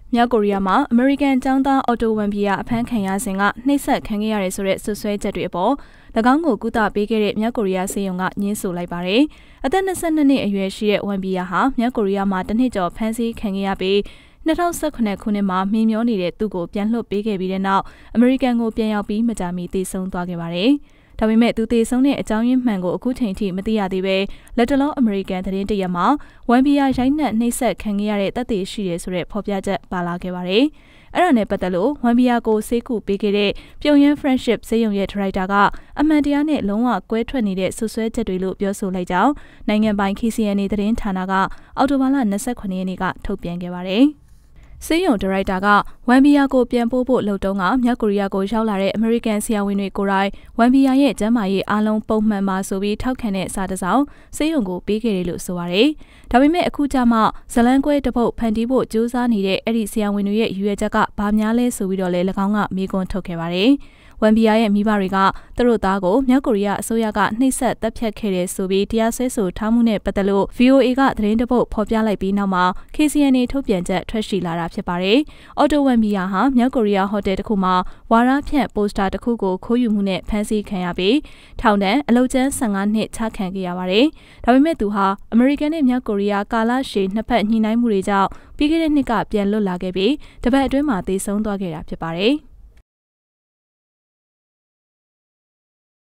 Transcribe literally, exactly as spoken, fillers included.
မြောက်ကိုရီးယားမှာအမေရိကန်ကျောင်းသားအော်တိုဝန်ဘီယာအဖမ်းခံရစဉ်ကနှိပ်စက်ခံခဲ့ရတယ်ဆိုတဲ့ဆွဆွဲချက်တွေအပေါ်၎င်းကိုကုသပေးခဲ့တဲ့မြောက်ကိုရီးယားဆေးရုံကညှင်းဆိုလိုက်ပါတယ်။အသက်၂၂နှစ်အရွယ်ရှိတဲ့ဝန်ဘီယာဟာမြောက်ကိုရီးယားမှာတစ်နှစ်ကျော်ဖမ်းဆီးခံခဲ့ရပြီး၂၀၁၇ခုနှစ်မှာမြင်မျောနေတဲ့သူ့ကိုပြန်လွှတ်ပေးခဲ့ပြီးတဲ့နောက်အမေရိကန်ကိုပြန်ရောက်ပြီးမကြာမီသေဆုံးသွားခဲ့ပါတယ်။ဒါပေမဲ့သူသေဆုံးတဲ့အကြောင်းရင်းမှန်ကိုအခုချိန်ထိမသိရသေးပဲလက်တလောအမေရိကန်သတင်းတရက်မှာဝန်ဘီယာရိုက်နှက်နှိပ်စက်ခံခဲ့ရတဲ့တပ်တွေရှိတယ်ဆိုတဲ့ဖော်ပြချက်ပါလာခဲ့ပါတယ်။အဲ့ဒါနဲ့ပတ်သက်လို့ဝန်ဘီယာကိုဆေးကုပေးခဲ့တဲ့ပြုံယမ်း Friendship ဆေးရုံရဲ့ဒါရိုက်တာကအမှန်တရားနဲ့လုံးဝကွဲထွက်နေတဲ့ဆွဆွဲချက်တွေလို့ပြောဆိုလိုက်ကြောင်းနိုင်ငံပိုင် K C N A သတင်းဌာနကအောက်တိုဘာလ၂၉ရက်နေ့ကထုတ်ပြန်ခဲ့ပါတယ်။ဆေးရုံဒါရိုက်တာကဝန်ဘီယာကိုပြန်ပို့ဖို့လှုပ်တုံးကမြောက်ကိုရီးယားကိုရောက်လာတဲ့အမေရိကန်ဆရာဝန်တွေကိုယ်တိုင်ဝန်ဘီယာရဲ့ကျန်းမာရေးအားလုံးပုံမှန်ပါဆိုပြီးထောက်ခံတဲ့စာတစ်စောင်ဆေးရုံကိုပေးခဲ့တယ်လို့ဆိုပါတယ်။ဒါပေမဲ့အခုကျမှဇလန်းကွဲတစ်ပုတ်ဖန်တီးဖို့ကြိုးစားနေတဲ့အဲ့ဒီဆရာဝန်တွေရဲ့ရည်ရွယ်ချက်ကဘာများလဲဆိုပြီးတော့လေ၎င်းကမေးခွန်းထုတ်ခဲ့ပါတယ်။ဝန်ဘီယာရဲ့မိဘတွေကသူတို့သားကိုမြောက်ကိုရီးယားအစိုးရကနှိပ်စက်တပ်ဖြတ်ခဲ့တယ်ဆိုပြီးတရားစွဲဆိုထားမှုနဲ့ပတ်သက်လို့ V O A ကသတင်းတပုတ်ဖော်ပြလိုက်ပြီးနောက်မှာ K C N A ထုတ်ပြန်ချက်ထွက်ရှိလာတာဖြစ်ပါတယ်။အော်တိုဝန်ဘီယာဟာမြောက်ကိုရီးယားဟိုတယ်တစ်ခုမှာဝါရဖြန့်ပိုစတာတစ်ခုကိုခိုးယူမှုနဲ့ဖမ်းဆီးခံရပြီးထောင်ဒဏ်အလုပ်ကျန်း၁၅နှစ်ချခံခဲ့ရပါတယ်။ဒါပေမဲ့သူဟာအမေရိကန်နဲ့မြောက်ကိုရီးယားကာလရှည်နှစ်ဖက်ညှိနှိုင်းမှုတွေကြောင့်ပြီးခဲ့တဲ့နှစ်ကပြန်လွတ်လာခဲ့ပြီးတပတ်အတွင်းမှာသေဆုံးသွားခဲ့တာဖြစ်ပါတယ်။